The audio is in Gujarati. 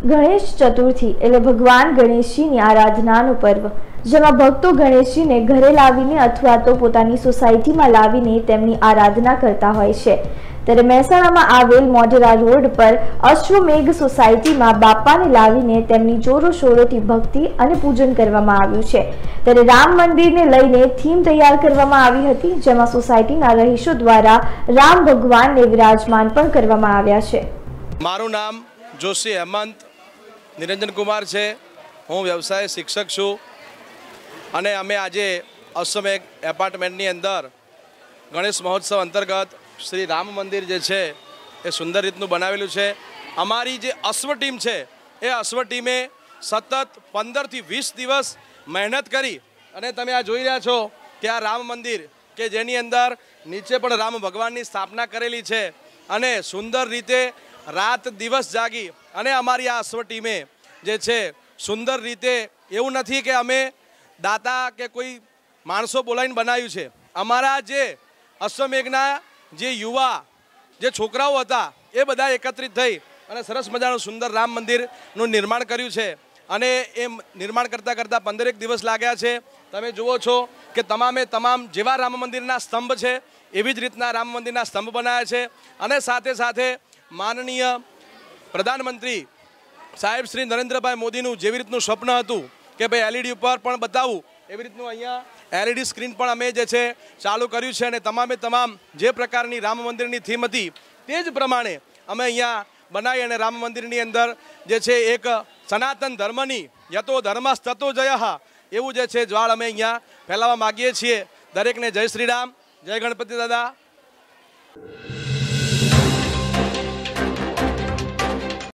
ગણેશ ચતુર્થી એટલે ભગવાન ગણેશજીની આરાધનાનું પર્વ, જેમાં ભક્તો ગણેશજીને ઘરે લાવીને અથવા તો પોતાની સોસાયટીમાં લાવીને તેમની આરાધના કરતા હોય છે। ત્યારે મહેસાણામાં આવેલ મોઢેરા રોડ પર અશ્વમેઘ સોસાયટીમાં બાપાને લાવીને તેમની જોરોશોરોથી ભક્તિ અને પૂજન કરવામાં આવ્યું છે। ત્યારે રામ મંદિરને લઈને થીમ તૈયાર કરવામાં આવી હતી, જેમાં સોસાયટીના રહીશો દ્વારા રામ ભગવાનને વિરાજમાન પણ કરવામાં આવ્યા છે। મારું નામ જોશી હેમંત નિરંજન કુમાર છે। હું વ્યવસાય શિક્ષક છું અને અમે આજે અશ્વમેઘ એપાર્ટમેન્ટની અંદર ગણેશ મહોત્સવ અંતર્ગત શ્રી રામ મંદિર જે છે એ સુંદર રીતનું બનાવેલું છે। અમારી જે અશ્વ ટીમ છે એ અશ્વ ટીમે સતત 15 થી 20 દિવસ મહેનત કરી અને તમે આ જોઈ રહ્યા છો કે આ રામ મંદિર કે જેની અંદર નીચે પણ રામ ભગવાનની સ્થાપના કરેલી છે અને સુંદર રીતે રાત દિવસ જાગી અને અમારી આ અશ્વ ટીમે જે છે સુંદર રીતે, એવું નથી કે અમે દાતા કે કોઈ માણસો બોલાવીને બનાવ્યું છે। અમારા જે અશ્વમેઘના જે યુવા જે છોકરાઓ હતા એ બધા એકત્રિત થઈ અને સરસ મજાનું સુંદર રામ મંદિરનું નિર્માણ કર્યું છે અને એ નિર્માણ કરતાં કરતાં 15 દિવસ લાગ્યા છે। તમે જુઓ છો કે તમામે તમામ જેવા રામ મંદિરના સ્તંભ છે એવી જ રીતના રામ મંદિરના સ્તંભ બનાવ્યા છે અને સાથે સાથે માનનીય પ્રધાનમંત્રી સાહેબ શ્રી નરેન્દ્રભાઈ મોદીનું જેવી રીતનું સ્વપ્ન હતું કે ભાઈ એલઈડી ઉપર પણ બતાવવું, એવી રીતનું અહીંયા એલઈડી સ્ક્રીન પણ અમે જે છે ચાલુ કર્યું છે અને તમામે તમામ જે પ્રકારની રામ મંદિરની થીમ હતી તે જ પ્રમાણે અમે અહીંયા બનાવી અને રામ મંદિરની અંદર જે છે એક સનાતન ધર્મની યતો ધર્મસ્તતો જયઃ એવું જે છે જ્વાળ અમે અહીંયા ફેલાવવા માગીએ છીએ। દરેકને જય શ્રી રામ, જય ગણપતિ દાદા।